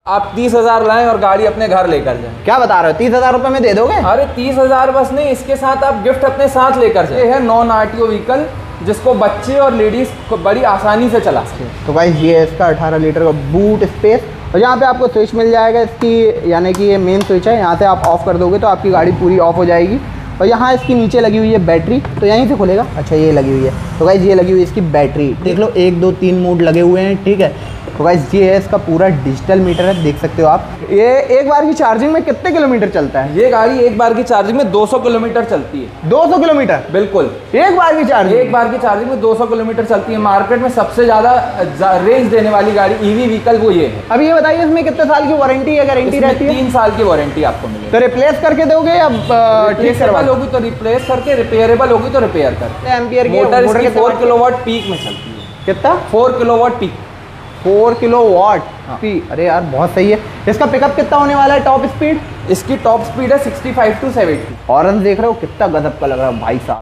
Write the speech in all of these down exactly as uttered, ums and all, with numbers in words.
आप तीस हजार लाएं और गाड़ी अपने घर लेकर जाएं। क्या बता रहे हो, तीस हजार रुपए में दे दोगे? अरे तीस हजार बस नहीं, इसके साथ आप गिफ्ट अपने साथ लेकर जाएं। ये है नॉन आरटीओ व्हीकल जिसको बच्चे और लेडीज को बड़ी आसानी से चला सकते। तो गाइस ये इसका अठारह लीटर का बूट स्पेस, और यहाँ पे आपको स्विच मिल जाएगा इसकी, यानी कि ये मेन स्विच है। यहाँ से आप ऑफ कर दोगे तो आपकी गाड़ी पूरी ऑफ हो जाएगी। और यहाँ इसकी नीचे लगी हुई है बैटरी, तो यहीं से खुलेगा। अच्छा ये लगी हुई है, तो गाइस ये लगी हुई है इसकी बैटरी। देख लो एक दो तीन मोड लगे हुए हैं, ठीक है। तो गाइस ये है इसका पूरा डिजिटल मीटर है, देख सकते हो आप। ये एक बार की चार्जिंग में कितने किलोमीटर चलता है? ये गाड़ी एक बार की चार्जिंग में दो सौ किलोमीटर चलती है। दो सौ किलोमीटर? बिल्कुल, एक बार की चार्जिंग एक बार की चार्जिंग में दो सौ किलोमीटर चलती है। मार्केट में सबसे ज्यादा रेंज देने वाली गाड़ी ईवी व्हीकल वो ये है। अब ये बताइए इसमें कितने साल की वारंटी या गारंटी रहती है? तीन साल की वारंटी आपको मिलेगी। तो रिप्लेस करके दोगे या ठीक करवा होगी तो रिप्लेस करके, रिपेयरेबल होगी तो रिपेयर करके। एम्पियर की मोटर इसकी फोर किलोवाट पीक में चलती है। कितना? Four kilowatt peak. Four kilowatt P, अरे यार बहुत सही है। इसका पिकअप कितना होने वाला है? टॉप स्पीड इसकी टॉप स्पीड है sixty five to seventy. Horn देख रहे हो कितना गजब का लग रहा है भाई साहब।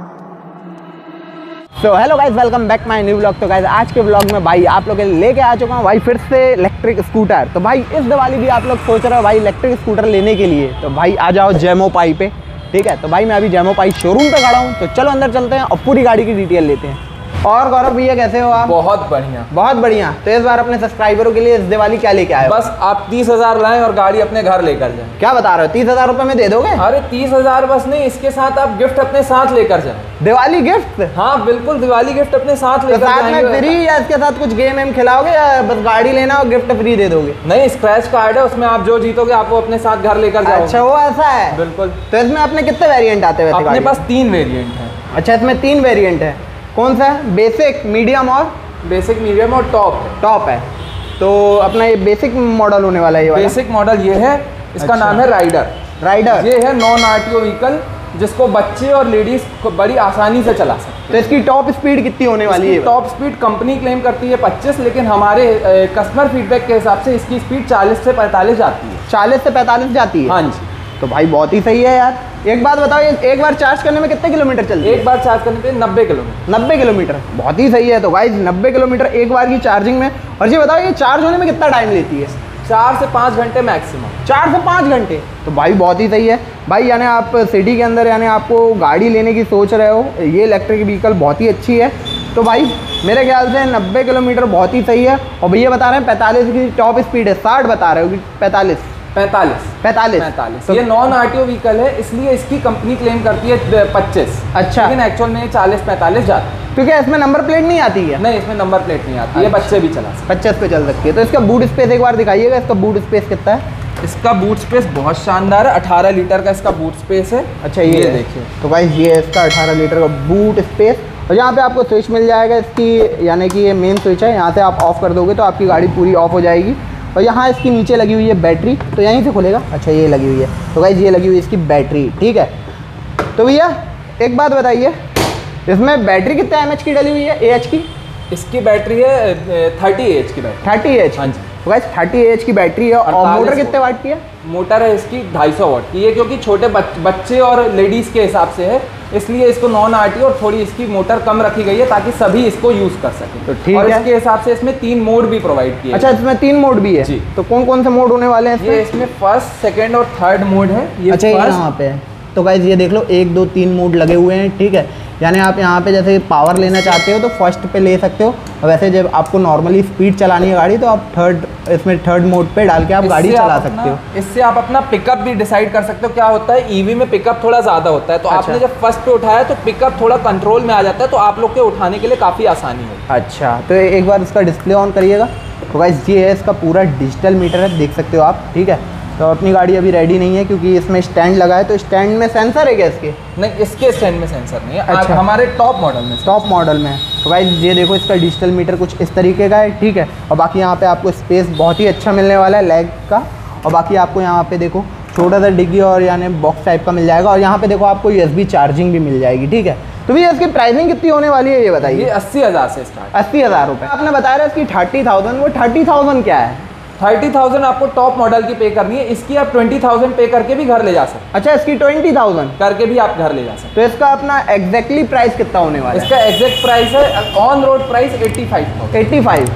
So hello guys, welcome back my new blog. तो गाइस आज के ब्लॉग में भाई आप लोग के लिए लेके आ चुका हूँ भाई फिर से इलेक्ट्रिक स्कूटर। तो भाई इस दिवाली भी आप लोग सोच रहे हो भाई इलेक्ट्रिक स्कूटर लेने के लिए, तो भाई आ जाओ जेमो पाई पे, ठीक है। तो भाई मैं अभी जेमो पाई शोरूम पे खड़ा हूँ, तो चलो अंदर चलते हैं और पूरी गाड़ी की डिटेल लेते हैं। और गौरव भैया कैसे हो आप? बहुत बढ़िया, बहुत बढ़िया। तो इस बार अपने सब्सक्राइबरों के लिए इस दिवाली क्या लेके आए? बस आप तीस हजार लाएं और गाड़ी अपने घर लेकर जाएं। क्या बता रहे हो, तीस हजार रुपए में दे दोगे? अरे तीस हजार बस नहीं, इसके साथ आप गिफ्ट अपने साथ लेकर जाएं। दिवाली गिफ्ट? हाँ बिल्कुल, दिवाली गिफ्ट अपने साथ लेकर जाएंगे। में फ्री या इसके साथ कुछ गेम वेम खिलाओगे या बस गाड़ी लेना और गिफ्ट फ्री दे दोगे? नहीं, स्क्रैच कार्ड है, उसमें आप जो जीतोगे आप वो अपने साथ घर लेकर जाओगे। अच्छा वो ऐसा है? बिल्कुल। तो इसमें अपने कितने वेरिएंट आते हैं? अपने पास तीन वेरिएंट है। अच्छा इसमें तीन वेरिएंट है, कौन सा है? बेसिक, मीडियम और बेसिक, मीडियम और टॉप है। टॉप है। तो अपना ये बेसिक मॉडल होने वाला है। ये बेसिक मॉडल ये है, इसका अच्छा। नाम है राइडर। राइडर ये है नॉन आरटीओ व्हीकल जिसको बच्चे और लेडीज को बड़ी आसानी से चला सकते हैं। तो इसकी टॉप स्पीड कितनी होने वाली है? टॉप स्पीड कंपनी क्लेम करती है पच्चीस, लेकिन हमारे कस्टमर फीडबैक के हिसाब से इसकी स्पीड चालीस से पैंतालीस जाती है। चालीस से पैंतालीस जाती है? हाँ जी। तो भाई बहुत ही सही है यार। एक बात बताओ, एक बार चार्ज करने में कितने किलोमीटर चलती है? एक बार चार्ज करने पे नब्बे किलोमीटर। नब्बे किलोमीटर, बहुत ही सही है। तो गाइस नब्बे किलोमीटर एक बार की चार्जिंग में। और ये बताओ ये चार्ज होने में कितना टाइम लेती है? चार से पाँच घंटे मैक्सिमम। चार से पाँच घंटे, तो भाई बहुत ही सही है भाई। यानी आप सिटी के अंदर यानी आपको गाड़ी लेने की सोच रहे हो, ये इलेक्ट्रिक व्हीकल बहुत ही अच्छी है। तो भाई मेरे ख्याल से नब्बे किलोमीटर बहुत ही सही है। और भैया बता रहे हैं पैंतालीस की टॉप स्पीड है, साठ बता रहे हो कि पैंतालीस? पैंतालीस। पैंतालीस पैंतालीस। तो ये नॉन आरटीओ व्हीकल है, इसलिए इसकी कंपनी क्लेम करती है पच्चीस। अच्छा, लेकिन एक्चुअल में चालीस पैंतालीस जाता है, क्योंकि इसमें नंबर प्लेट नहीं आती है। नहीं, इसमें नंबर प्लेट नहीं आती है। ये बच्चे भी चला सकते, पच्चीस पे चल सकती है। तो इसका बूट स्पेस एक बार दिखाइएगा, इसका बूट स्पेस कितना है? इसका बूट स्पेस बहुत शानदार है, अठारह लीटर का इसका बूट स्पेस है। अच्छा ये, ये देखिए। तो गाइस ये इसका अठारह लीटर का बूट स्पेस, और यहाँ पे आपको स्विच मिल जाएगा इसकी, यानी कि ये मेन स्विच है। यहाँ से आप ऑफ कर दोगे तो आपकी गाड़ी पूरी ऑफ हो जाएगी। और यहाँ इसकी नीचे लगी हुई है बैटरी, तो यहीं से खुलेगा। अच्छा ये लगी हुई है, तो गाइस ये लगी हुई है इसकी बैटरी, ठीक है। तो भैया एक बात बताइए, इसमें बैटरी कितने एम एच की डली हुई है? ए एच की? इसकी बैटरी है थर्टी ए एच की बैटरी। Thirty H? हाँ जी। तो गाइस थर्टी ए एच की बैटरी है। और मोटर कितने वाट की है? मोटर है इसकी ढाई सौ वाट की है, क्योंकि छोटे बच्चे और लेडीज के हिसाब से है, इसलिए इसको नॉन आरटीओ और थोड़ी इसकी मोटर कम रखी गई है ताकि सभी इसको यूज कर सकें। तो ठीक और है। इसके हिसाब से इसमें तीन मोड भी प्रोवाइड किए। अच्छा इसमें तीन मोड भी है जी। तो कौन कौन से मोड होने वाले हैं इसमें? ये इसमें फर्स्ट, सेकंड और थर्ड मोड है। ये अच्छा यहाँ पे है। तो गाइस ये देख लो एक दो तीन मोड लगे हुए हैं, ठीक है। यानी आप यहाँ पे जैसे पावर लेना चाहते हो तो फर्स्ट पे ले सकते हो, और वैसे जब आपको नॉर्मली स्पीड चलानी है गाड़ी तो आप थर्ड, इसमें थर्ड मोड पे डाल के आप गाड़ी चला सकते हो। इससे आप अपना पिकअप भी डिसाइड कर सकते हो। क्या होता है, ईवी में पिकअप थोड़ा ज़्यादा होता है, तो अच्छा। आपने जब फर्स्ट पे उठाया तो पिकअप थोड़ा कंट्रोल में आ जाता है, तो आप लोग के उठाने के लिए काफ़ी आसानी होती है। अच्छा तो एक बार इसका डिस्प्ले ऑन करिएगा। तो गाइस ये है इसका पूरा डिजिटल मीटर है, देख सकते हो आप, ठीक है। तो अपनी गाड़ी अभी रेडी नहीं है क्योंकि इसमें स्टैंड लगा है, तो स्टैंड में सेंसर है क्या इसके? नहीं, इसके स्टैंड में सेंसर नहीं है। अच्छा। हमारे टॉप मॉडल में टॉप मॉडल में। तो भाई ये देखो इसका डिजिटल मीटर कुछ इस तरीके का है, ठीक है। और बाकी यहाँ पे आपको स्पेस बहुत ही अच्छा मिलने वाला है लेग का। और बाकी आपको यहाँ पे देखो छोटा सा डिग्गी और यानी बॉक्स टाइप का मिल जाएगा। और यहाँ पे देखो आपको यूएसबी चार्जिंग भी मिल जाएगी, ठीक है। तो भैया इसकी प्राइसिंग कितनी होने वाली है ये बताइए? ये अस्सी हज़ार से स्टार्ट। अस्सी हज़ार रुपये आपने बताया इसकी थर्टी थाउजेंड वो थर्टी थाउजेंड क्या है? थर्टी थाउजेंड आपको टॉप मॉडल की पे करनी है, इसकी आप ट्वेंटी थाउजेंड पे करके भी घर ले जा सकते। अच्छा इसकी ट्वेंटी थाउजेंड करके भी आप घर ले जा सकते। तो इसका अपना एग्जैक्टली प्राइस कितना होने वाला है? इसका एग्जैक्ट प्राइस है on road price eighty five thousand. Eighty five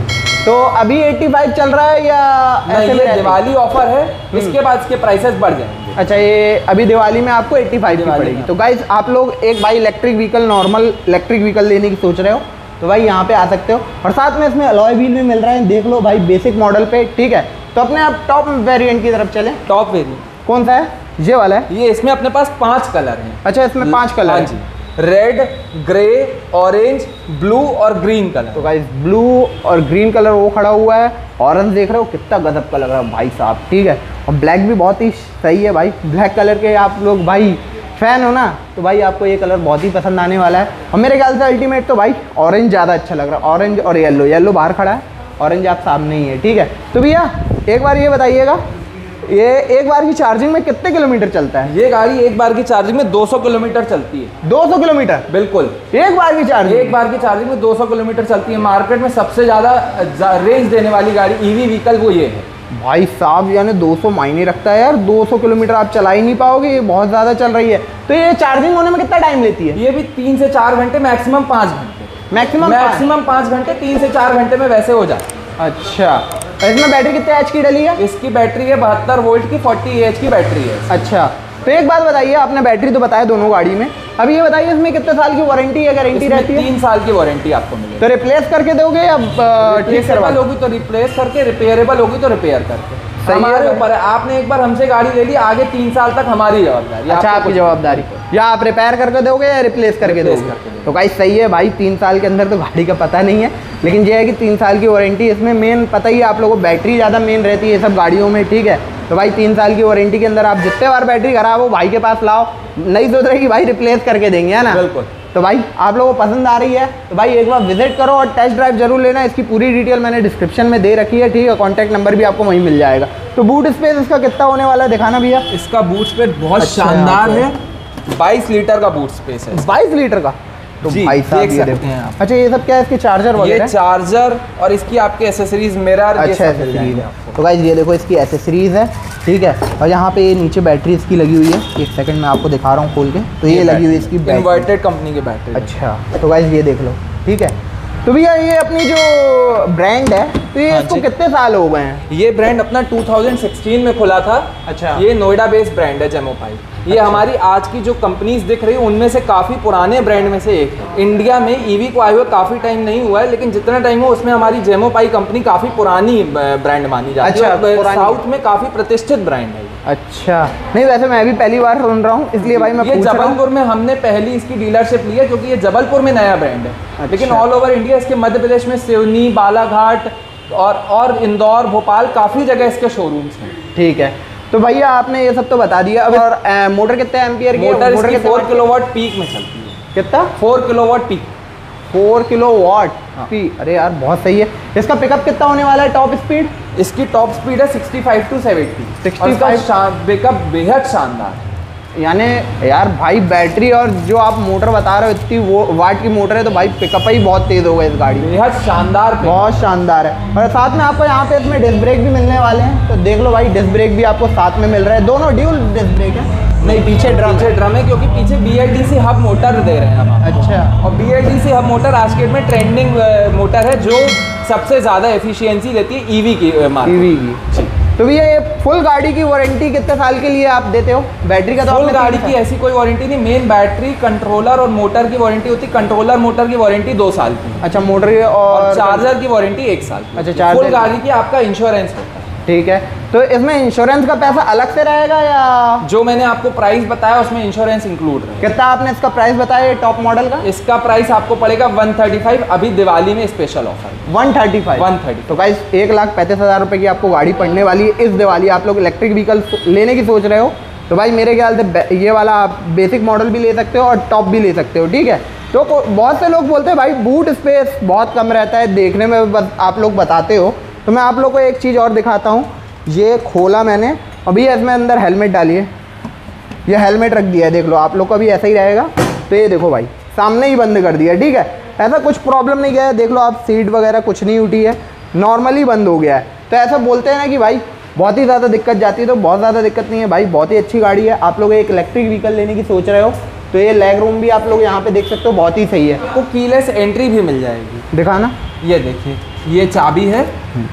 तो अभी पचासी चल रहा है या नहीं, ये दिवाली ऑफर है, इसके बाद इसके प्राइसेस बढ़ जाएंगे। अच्छा, ये अभी दिवाली में आपको पचासी की पड़ेगी। तो गाइस आप लोग एक भाई electric vehicle, normal electric vehicle लेने की सोच रहे हो तो भाई यहाँ पे आ सकते हो। और साथ में इसमें अलॉय व्हील भी मिल रहा है, देख लो भाई बेसिक मॉडल पे, ठीक है। तो अपने आप टॉप वेरिएंट की तरफ चलें। टॉप वेरिएंट कौन सा है? ये वाला है। ये इसमें अपने पास पांच कलर हैं। अच्छा, इसमें पांच कलर हाँ हैं। जी, रेड, ग्रे, ऑरेंज, ब्लू और ग्रीन कलर। तो गाइस ब्लू और ग्रीन कलर वो खड़ा हुआ है, ऑरेंज देख रहे हो कितना गजब का लग रहा है भाई साहब, ठीक है। और ब्लैक भी बहुत ही सही है भाई, ब्लैक कलर के आप लोग भाई फैन हो ना तो भाई आपको ये कलर बहुत ही पसंद आने वाला है। और मेरे ख्याल से अल्टीमेट तो भाई ऑरेंज ज़्यादा अच्छा लग रहा है, ऑरेंज और येलो। येलो बाहर खड़ा है, ऑरेंज आप सामने ही है, ठीक है। तो भैया एक बार ये बताइएगा, ये एक बार की चार्जिंग में कितने किलोमीटर चलता है? ये गाड़ी एक बार की चार्जिंग में दो सौ किलोमीटर चलती है। दो सौ किलोमीटर? बिल्कुल, एक बार की चार्जिंग एक बार की चार्जिंग में दो सौ किलोमीटर चलती है। मार्केट में सबसे ज़्यादा रेंज देने वाली गाड़ी ईवी व्हीकल वो ये है भाई साहब। यानी दो सौ मायने रखता है यार, दो सौ किलोमीटर आप चला ही नहीं पाओगे, ये बहुत ज़्यादा चल रही है। तो ये चार्जिंग होने में कितना टाइम लेती है? ये भी तीन से चार घंटे, मैक्सिमम पाँच घंटे। मैक्सिमम मैक्सिमम पाँच घंटे, तीन से चार घंटे में वैसे हो जाए। अच्छा, इसमें बैटरी कितने एच की डली है? इसकी बैटरी है बहत्तर वोल्ट की, फोर्टी एच की बैटरी है। अच्छा, तो एक बात बताइए, आपने बैटरी तो बताया दोनों गाड़ी में, अभी ये बताइए इसमें कितने साल की वारंटी या गारंटी रहती है? तीन साल की वारंटी आपको मिलेगी। तो रिप्लेस करके दोगे या ठीक करवा होगी तो रिप्लेस करके, रिपेयरेबल होगी तो रिपेयर करके, हमारे ऊपर है। आपने एक बार हमसे गाड़ी ले ली, आगे तीन साल तक हमारी जवाबदारी। अच्छा, आपकी जवाबदारी, या आप रिपेयर करके दोगे या रिप्लेस करके दोगे? तो गाइस सही है भाई, तीन साल के अंदर तो गाड़ी का पता नहीं है, लेकिन ये है कि तीन साल की वारंटी। इसमें मेन पता ही है आप लोगों को, बैटरी ज़्यादा मेन रहती है सब गाड़ियों में, ठीक है। तो भाई तीन साल की वारंटी के अंदर आप जितने बार बैटरी खराब हो भाई के पास लाओ, नहीं सोच रहे कि भाई रिप्लेस करके देंगे, है ना? बिल्कुल। तो भाई आप लोगों को पसंद आ रही है तो भाई एक बार विजिट करो और टेस्ट ड्राइव जरूर लेना। इसकी पूरी डिटेल मैंने डिस्क्रिप्शन में दे रखी है, ठीक है। कॉन्टैक्ट नंबर भी आपको वहीं मिल जाएगा। तो बूट स्पेस इसका कितना होने वाला है दिखाना भैया? इसका बूट स्पेस बहुत अच्छा, शानदार है, बाईस लीटर का बूट स्पेस है। बाईस लीटर का? तो भाई साहब देख ये सकते हैं आप। अच्छा, ये सब क्या है? इसके चार्जर वगैरह? ये चार्जर और इसकी आपके एसेसरीज, मिरर, अच्छा एसेसरीज है। तो गाइस ये देखो इसकी एसेसरीज है, ठीक है। और यहाँ पे ये नीचे बैटरी इसकी लगी हुई है, एक सेकंड में आपको दिखा रहा हूँ खोल के। तो ये, ये लगी हुई है इसकी बैटरी, इन्वर्टेड कंपनी की बैटरी। अच्छा, तो गाइस ये देख लो, ठीक है। तो भैया ये अपनी जो ब्रांड है तो ये इसको कितने साल हो गए हैं? ये ब्रांड अपना दो हज़ार सोलह में खुला था। अच्छा, ये नोएडा बेस्ड ब्रांड है जेमोपाई। ये अच्छा। हमारी आज की जो कंपनीज दिख रही है उनमें से काफ़ी पुराने ब्रांड में से एक है। इंडिया में ईवी को आए हुए काफ़ी टाइम नहीं हुआ है, लेकिन जितना टाइम हो उसमें हमारी जेमोपाई कंपनी काफ़ी पुरानी ब्रांड मानी जाती है। अच्छा, साउथ में काफ़ी प्रतिष्ठित ब्रांड है। अच्छा, नहीं वैसे मैं भी पहली बार सुन रहा हूँ, इसलिए भाई मैं ये जबलपुर में हमने पहली इसकी डीलरशिप ली है, क्योंकि ये जबलपुर में नया ब्रांड है। अच्छा। लेकिन ऑल ओवर इंडिया इसके मध्य प्रदेश में सिवनी, बालाघाट और और इंदौर, भोपाल काफ़ी जगह इसके शोरूम्स हैं। ठीक है, तो भैया आपने ये सब तो बता दिया। अब और ए, मोटर कितने एम्पियर की? मोटर इसकी फोर किलोवाट पीक में चलती है। कितना? Four kilowatt peak. Four kilowatt की? अरे यार बहुत सही है। इसका पिकअप कितना होने वाला है? Top speed? इसकी टॉप स्पीड है पैंसठ टू सत्तर। पैंसठ पिकअप बेहद शानदार है। यानी यार भाई बैटरी और जो आप मोटर बता रहे हो इतनी वो वाट की मोटर है, तो भाई पिकअप ही बहुत तेज होगा इस गाड़ी में। बेहद शानदार, बहुत शानदार है। और साथ में आपको यहाँ पे इसमें डिस्क ब्रेक भी मिलने वाले हैं, तो देख लो भाई डिस्क ब्रेक भी आपको साथ में मिल रहा है। दोनों ड्यूल डिस्क ब्रेक है? नहीं, पीछे ड्रम पीछे ड्रम है, क्योंकि पीछे B L D C hub motor दे रहे हैं हम। अच्छा, और B L D C hub motor आज के डेट में ट्रेंडिंग मोटर है, जो सबसे ज़्यादा एफिशिएंसी देती है ईवी की ईवी की। तो भैया ये फुल गाड़ी की वारंटी कितने साल के लिए आप देते हो? बैटरी का तो फुल गाड़ी की ऐसी कोई वारंटी नहीं, मेन बैटरी, कंट्रोलर और मोटर की वारंटी होती है। कंट्रोलर मोटर की वारंटी दो साल की। अच्छा, मोटर और, और चार्जर की वारंटी एक साल की। अच्छा, चार्जर। फुल गाड़ी की आपका इंश्योरेंस होता है। ठीक है, तो इसमें इंश्योरेंस का पैसा अलग से रहेगा या? जो मैंने आपको प्राइस बताया उसमें इंश्योरेंस इंक्लूड है। कितना आपने इसका प्राइस बताया टॉप मॉडल का? इसका प्राइस आपको पड़ेगा एक सौ पैंतीस, अभी दिवाली में स्पेशल ऑफर एक सौ पैंतीस। एक सौ तीस। तो गाइस एक लाख पैंतीस हज़ार रुपये की आपको गाड़ी पड़ने वाली है इस दिवाली। आप लोग इलेक्ट्रिक व्हीकल लेने की सोच रहे हो तो भाई मेरे ख्याल से ये वाला आप बेसिक मॉडल भी ले सकते हो और टॉप भी ले सकते हो, ठीक है। तो बहुत से लोग बोलते हैं भाई बूट स्पेस बहुत कम रहता है, देखने में बस आप लोग बताते हो। तो मैं आप लोग को एक चीज़ और दिखाता हूँ। ये खोला मैंने, अभी इसमें अंदर हेलमेट डाली है, ये हेलमेट रख दिया है, देख लो आप लोग का भी ऐसा ही रहेगा। तो ये देखो भाई सामने ही बंद कर दिया, ठीक है। ऐसा कुछ प्रॉब्लम नहीं गया है, देख लो आप सीट वगैरह कुछ नहीं उठी है, नॉर्मली बंद हो गया है। तो ऐसा बोलते हैं ना कि भाई बहुत ही ज़्यादा दिक्कत जाती है, तो बहुत ज़्यादा दिक्कत नहीं है भाई, बहुत ही अच्छी गाड़ी है। आप लोग एक इलेक्ट्रिक व्हीकल लेने की सोच रहे हो तो ये लेग रूम भी आप लोग यहाँ पे देख सकते हो, बहुत ही सही है। आपको कीलेस एंट्री भी मिल जाएगी। दिखाना, ये देखिए ये चाबी है।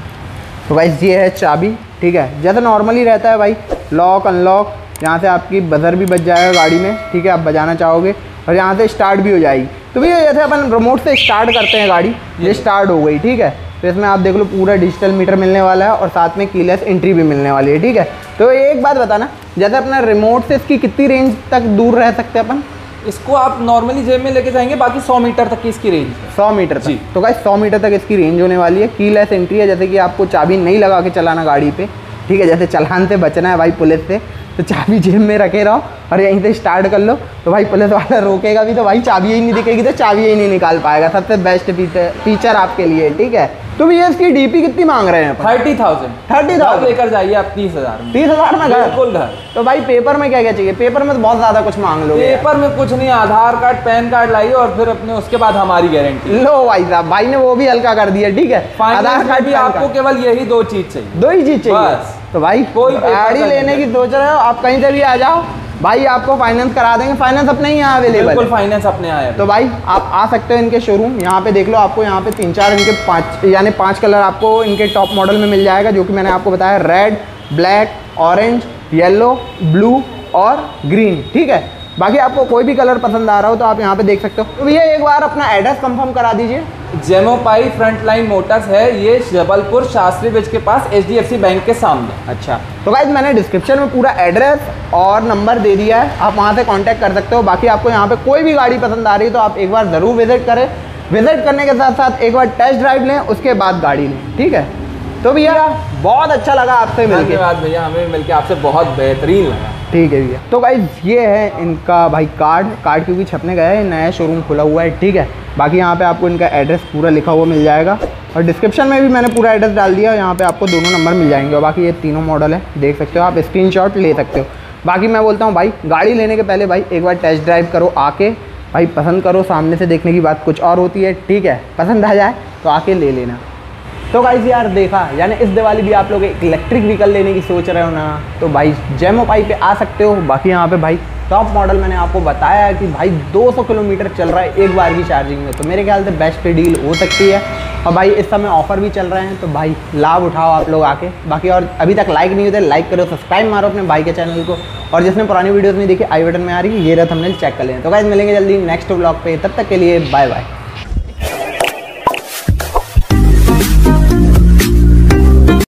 तो गाइस ये है चाबी, ठीक है। जैसे नॉर्मली रहता है भाई, लॉक अनलॉक, यहाँ से आपकी बजर भी बज जाएगा गाड़ी में, ठीक है, आप बजाना चाहोगे, और यहाँ से स्टार्ट भी हो जाएगी। तो भैया जैसे अपन रिमोट से स्टार्ट करते हैं गाड़ी, ये स्टार्ट हो गई, ठीक है। तो इसमें आप देख लो पूरा डिजिटल मीटर मिलने वाला है और साथ में कीलेस एंट्री भी मिलने वाली है, ठीक है। तो एक बात बताना, जैसे अपना रिमोट से इसकी कितनी रेंज तक दूर रह सकते हैं अपन? इसको आप नॉर्मली जेब में लेके जाएंगे, बाकी सौ मीटर तक की इसकी रेंज है। सौ मीटर तक? तो गाइस सौ मीटर तक इसकी रेंज होने वाली है। कीलेस एंट्री है, जैसे कि आपको चाबी नहीं लगा के चलाना गाड़ी पे, ठीक है, जैसे चालान से बचना है भाई पुलिस से, तो चाबी जेब में रखे रहो और यहीं से स्टार्ट कर लो, तो भाई पुलिस वाला रोकेगा भी तो भाई चाबी ही नहीं दिखेगी, तो चाबी ही नहीं निकाल पाएगा। सबसे बेस्ट फीचर फीचर आपके लिए, ठीक है। तो भैया इसकी डीपी कितनी मांग रहे हैं? थर्टी थाउजेंड थर्टी थाउजेंड लेकर जाइए आप तीस हजार में। तीस हजार में घर? बिल्कुल घर। तो भाई पेपर में क्या क्या चाहिए? पेपर में तो बहुत ज्यादा कुछ मांग लो। पेपर में कुछ नहीं, आधार कार्ड पैन कार्ड लाइए और फिर अपने उसके बाद हमारी गारंटी। लो भाई साहब, भाई ने वो भी हल्का कर दिया, ठीक है। आधार कार्ड भी आपको केवल यही दो चीज चाहिए, दो ही चीज चाहिए बस। तो भाई कोई गाड़ी लेने की सोच रहे हो आप, कहीं से भी आ जाओ भाई, आपको फाइनेंस करा देंगे। फाइनेंस अपने ही यहाँ अवेलेबल है, बिल्कुल फाइनेंस अपने यहाँ है। तो भाई आप आ सकते हो इनके शोरूम। यहाँ पे देख लो, आपको यहाँ पे तीन चार इनके पाँच यानी पांच कलर आपको इनके टॉप मॉडल में मिल जाएगा, जो कि मैंने आपको बताया, red, black, orange, yellow, blue और ग्रीन, ठीक है। बाकी आपको कोई भी कलर पसंद आ रहा हो तो आप यहाँ पे देख सकते हो। तो भैया एक बार अपना एड्रेस कंफर्म करा दीजिए। जेमोपाई फ्रंटलाइन मोटर्स है, ये जबलपुर शास्त्री ब्रिज के पास H D F C bank के सामने। अच्छा, तो गाइस मैंने डिस्क्रिप्शन में पूरा एड्रेस और नंबर दे दिया है, आप वहाँ से कांटेक्ट कर सकते हो। बाकी आपको यहाँ पे कोई भी गाड़ी पसंद आ रही है तो आप एक बार ज़रूर विजिट करें। विजिट करने के साथ साथ एक बार टेस्ट ड्राइव लें, उसके बाद गाड़ी लें, ठीक है। तो भैया बहुत अच्छा लगा आपसे मिलकर। धन्यवाद भैया, हमें मिलकर आपसे बहुत बेहतरीन लगा। ठीक है भैया। तो गाइस ये है इनका भाई कार्ड कार्ड क्योंकि छपने गया है, नया शोरूम खुला हुआ है, ठीक है। बाकी यहाँ पे आपको इनका एड्रेस पूरा लिखा हुआ मिल जाएगा और डिस्क्रिप्शन में भी मैंने पूरा एड्रेस डाल दिया। यहाँ पे आपको दोनों नंबर मिल जाएंगे और बाकी ये तीनों मॉडल है, देख सकते हो, आप स्क्रीनशॉट ले सकते हो। बाकी मैं बोलता हूँ भाई, गाड़ी लेने के पहले भाई एक बार टेस्ट ड्राइव करो आके, भाई पसंद करो। सामने से देखने की बात कुछ और होती है, ठीक है। पसंद आ जाए तो आके ले लेना। तो गाइस यार देखा, यानी इस दिवाली भी आप लोग एक इलेक्ट्रिक व्हीकल लेने की सोच रहे हो ना, तो भाई जेमोपाई पे आ सकते हो। बाकी यहाँ पे भाई टॉप मॉडल मैंने आपको बताया है कि भाई दो सौ किलोमीटर चल रहा है एक बार की चार्जिंग में, तो मेरे ख्याल से बेस्ट डील हो सकती है। और भाई इस समय ऑफर भी चल रहे हैं, तो भाई लाभ उठाओ आप लोग आके। बाकी और अभी तक लाइक नहीं होते, लाइक करो, सब्सक्राइब मारो अपने भाई के चैनल को, और जिसने पुरानी वीडियोज़ नहीं देखी आई बटन में आ रही है, ये रहा थंबनेल, चेक कर लें। तो गाइस मिलेंगे जल्दी नेक्स्ट व्लॉग पे, तब तक के लिए बाय बाय।